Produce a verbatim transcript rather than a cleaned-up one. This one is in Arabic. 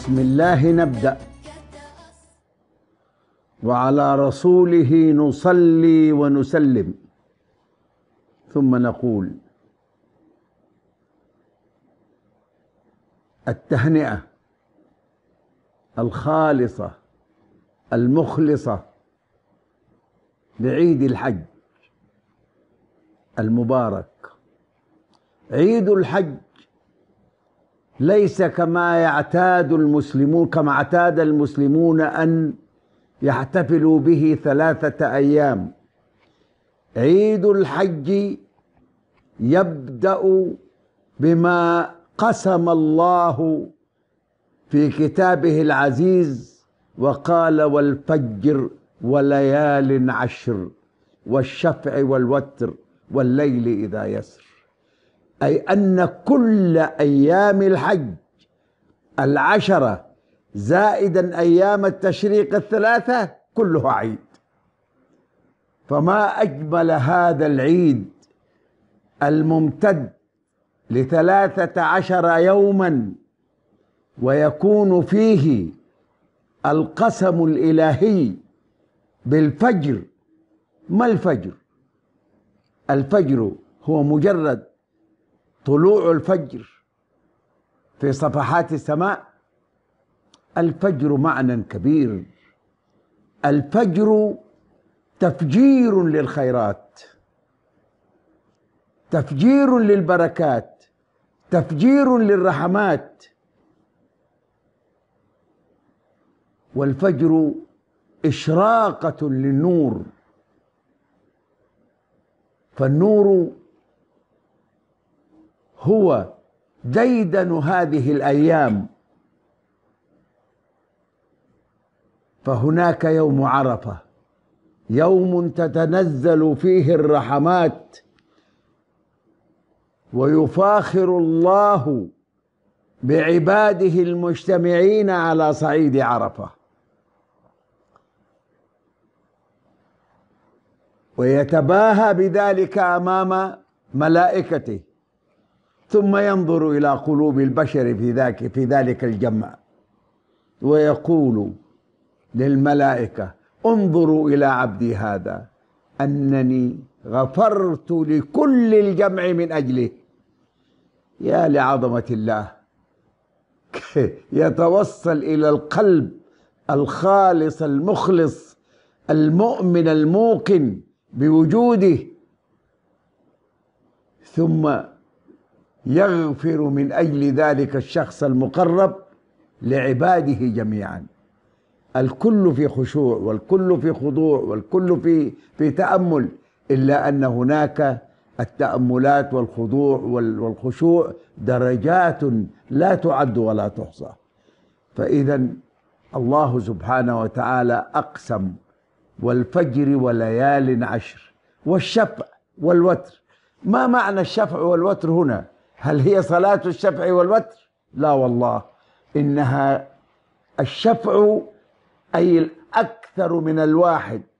بسم الله نبدأ، وعلى رسوله نصلي ونسلم، ثم نقول التهنئة الخالصة المخلصة بعيد الحج المبارك. عيد الحج ليس كما يعتاد المسلمون كما اعتاد المسلمون أن يحتفلوا به ثلاثة أيام. عيد الحج يبدأ بما قسم الله في كتابه العزيز وقال: والفجر وليال عشر والشفع والوتر والليل إذا يسر، أي أن كل أيام الحج العشرة زائدا أيام التشريق الثلاثة كلها عيد. فما أجمل هذا العيد الممتد لثلاثة عشر يوما، ويكون فيه القسم الإلهي بالفجر. ما الفجر؟ الفجر هو مجرد طلوع الفجر في صفحات السماء. الفجر معنى كبير. الفجر تفجير للخيرات، تفجير للبركات، تفجير للرحمات. والفجر إشراقة للنور، فالنور هو ديدن هذه الأيام. فهناك يوم عرفة، يوم تتنزل فيه الرحمات ويفاخر الله بعباده المجتمعين على صعيد عرفة، ويتباهى بذلك أمام ملائكته، ثم ينظر إلى قلوب البشر في ذاك في ذلك الجمع ويقول للملائكة: انظروا إلى عبدي هذا أنني غفرت لكل الجمع من أجله. يا لعظمة الله، يتوصل إلى القلب الخالص المخلص المؤمن الموقن بوجوده، ثم يغفر من أجل ذلك الشخص المقرب لعباده جميعا. الكل في خشوع والكل في خضوع والكل في في تأمل، إلا أن هناك التأملات والخضوع والخشوع درجات لا تعد ولا تحصى. فإذا الله سبحانه وتعالى أقسم: والفجر وليال عشر والشفع والوتر. ما معنى الشفع والوتر هنا؟ هل هي صلاة الشفع والوتر؟ لا والله، إنها الشفع أي الأكثر من الواحد،